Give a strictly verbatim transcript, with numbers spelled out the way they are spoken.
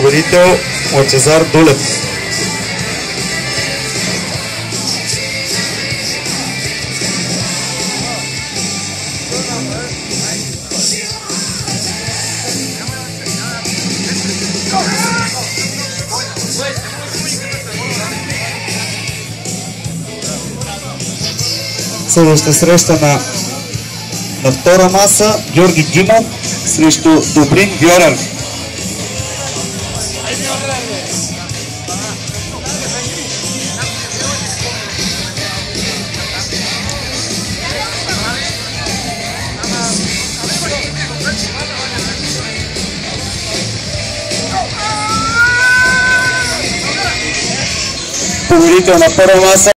Победител Лъчезар Дулев. Следващата среща на, на втора маса Георги Димов срещу Добрин Вьорер. Победител на първа маса